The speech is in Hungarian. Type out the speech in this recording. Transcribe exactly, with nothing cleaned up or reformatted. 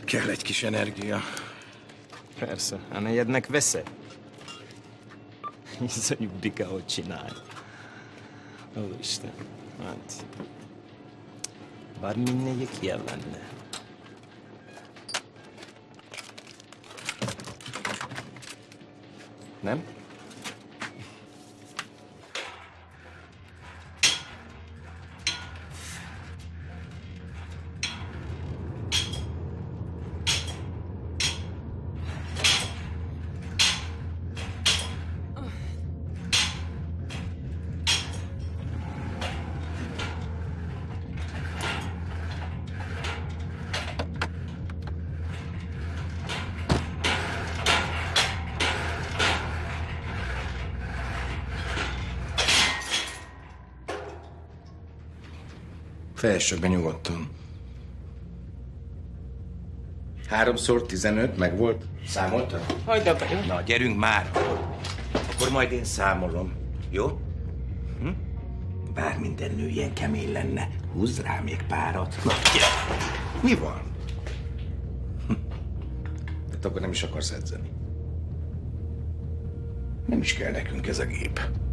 Kell egy kis energia. Persze, a negyednek veszed. Hisz a nyugdika, hogy csinál. Ó, Isten, hát... Bár mindegyik ilyen lenne. Nem? Fejessük be nyugodtan. Háromszor tizenöt, meg volt? Számoltad? Hagyd abba, jó? Na, gyerünk már. Akkor majd én számolom. Jó? Hm? Bár minden nő ilyen kemény lenne, húzz rá még párat. Na, gyere! Mi van? Hm. Hát akkor nem is akarsz edzeni. Nem is kell nekünk ez a gép.